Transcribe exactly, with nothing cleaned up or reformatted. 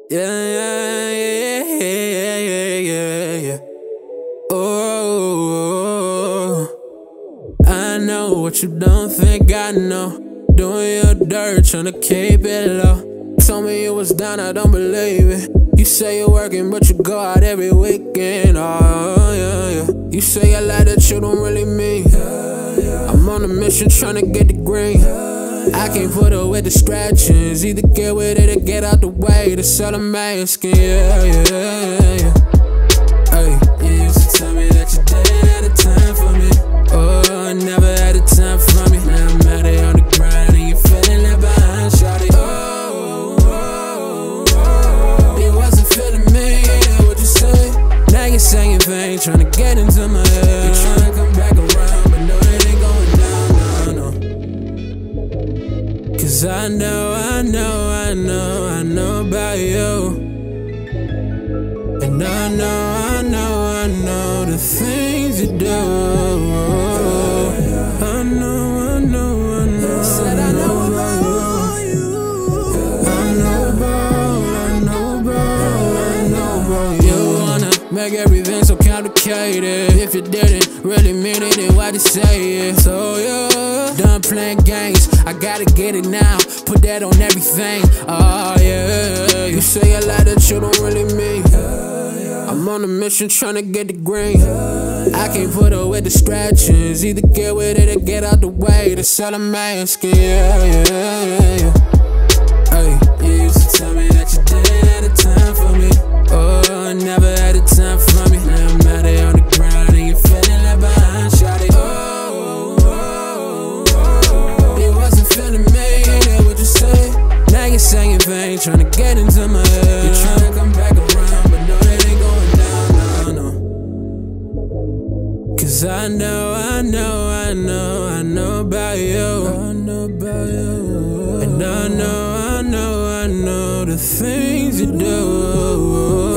Yeah, yeah, yeah, yeah, yeah, yeah, yeah. Oh, I know what you don't think I know. Doing your dirt, tryna keep it low. Told me you was down, I don't believe it. You say you're working, but you go out every weekend. Oh, yeah, yeah. You say a lot that you don't really mean. I'm on a mission tryna get the green. I can't put up with distractions. Either get with it or get out the way. To sell a mask, yeah, yeah, yeah. Hey, you used to tell me that you didn't have the time for me. Oh, I never had the time for me. Now I'm out here on the grind and you feeling that behind, shawty. Oh, oh, oh, you wasn't feeling me, yeah, what you say? Now you're saying things, trying to get into my head. You're trying to come back around, but no, it ain't going down, no, no. Cause I know, I know, I know, I know about you. And I know, I know, I know the things you do. I know, I know, I know. Said I know about you. I know about, I know about, I know about you. You wanna make everything so complicated. If you didn't really mean it, then why'd you say it? So yeah, done playing games, I gotta get it now. Put that on everything, oh yeah. You say a lot that you don't really mean. I'm on a mission tryna get the green. I can't put up with distractions. Either get with it or get out the way. To sell a mask, yeah, yeah, yeah. Hey, you used to tell me that you didn't have the time for me. Oh, I never had the time for me. Now I'm out here on the ground and you feeling like behind, shawty. Oh, oh, oh, you wasn't feeling me, yeah, what you say? Now you're saying things, tryna get into my head. You're tryna come back around, but no, it ain't going down, no, no. Cause I know, I know, I know, I know about you. I know about you. And I know, I know, I know the things you do.